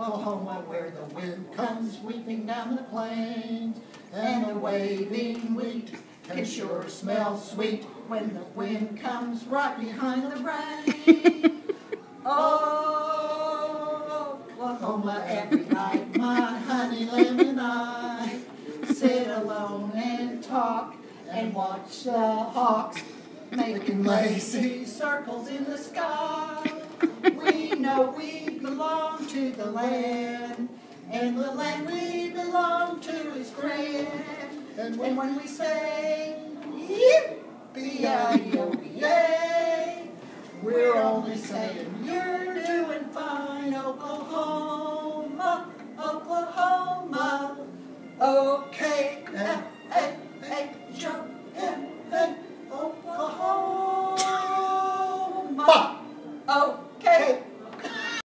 Oklahoma, where the wind comes sweeping down the plains, and the waving wheat can sure smell sweet when the wind comes right behind the rain. Oh, Oklahoma, every night, my honey lamb and I sit alone and talk and watch the hawks making lazy circles in the sky. We know we belong to the land, and the land we belong to is grand. And when we say, yippee-yi-yo-yay, we're only saying, you're